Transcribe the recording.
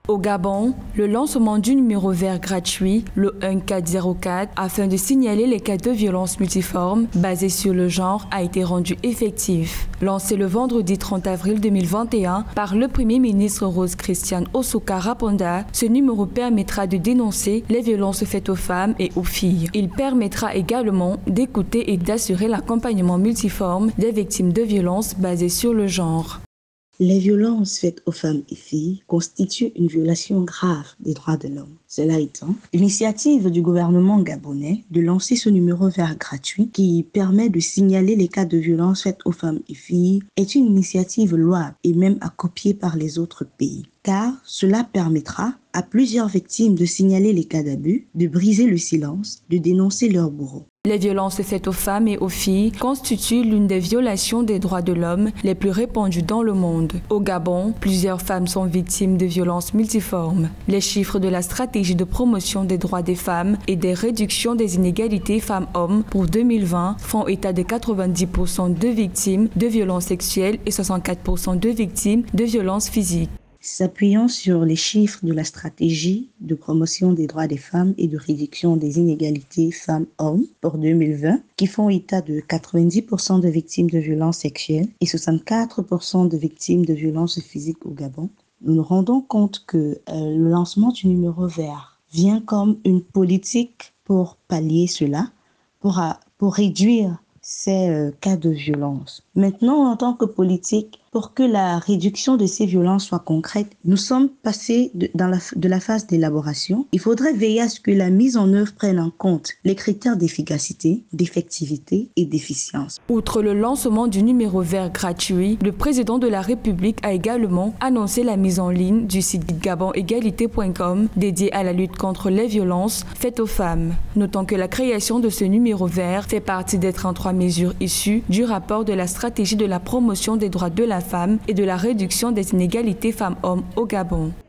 Au Gabon, le lancement du numéro vert gratuit, le 1404, afin de signaler les cas de violences multiformes basées sur le genre, a été rendu effectif. Lancé le vendredi 30 avril 2021 par le Premier ministre Rose Christian Osuka Raponda, ce numéro permettra de dénoncer les violences faites aux femmes et aux filles. Il permettra également d'écouter et d'assurer l'accompagnement multiforme des victimes de violences basées sur le genre. Les violences faites aux femmes et filles constituent une violation grave des droits de l'homme. Cela étant, l'initiative du gouvernement gabonais de lancer ce numéro vert gratuit qui permet de signaler les cas de violences faites aux femmes et filles est une initiative louable et même à copier par les autres pays. Car cela permettra à plusieurs victimes de signaler les cas d'abus, de briser le silence, de dénoncer leurs bourreaux. Les violences faites aux femmes et aux filles constituent l'une des violations des droits de l'homme les plus répandues dans le monde. Au Gabon, plusieurs femmes sont victimes de violences multiformes. Les chiffres de la stratégie de promotion des droits des femmes et des réductions des inégalités femmes-hommes pour 2020 font état de 90% de victimes de violences sexuelles et 64% de victimes de violences physiques. S'appuyant sur les chiffres de la stratégie de promotion des droits des femmes et de réduction des inégalités femmes-hommes pour 2020, qui font état de 90% de victimes de violences sexuelles et 64% de victimes de violences physiques au Gabon, nous nous rendons compte que le lancement du numéro vert vient comme une politique pour pallier cela, pour réduire ces cas de violence. Maintenant, en tant que politique, pour que la réduction de ces violences soit concrète, nous sommes passés de la phase d'élaboration. Il faudrait veiller à ce que la mise en œuvre prenne en compte les critères d'efficacité, d'effectivité et d'efficience. Outre le lancement du numéro vert gratuit, le président de la République a également annoncé la mise en ligne du site gabonégalité.com dédié à la lutte contre les violences faites aux femmes. Notons que la création de ce numéro vert fait partie des 33 mesures issues du rapport de la stratégie de la promotion des droits de la femme et de la réduction des inégalités femmes-hommes au Gabon.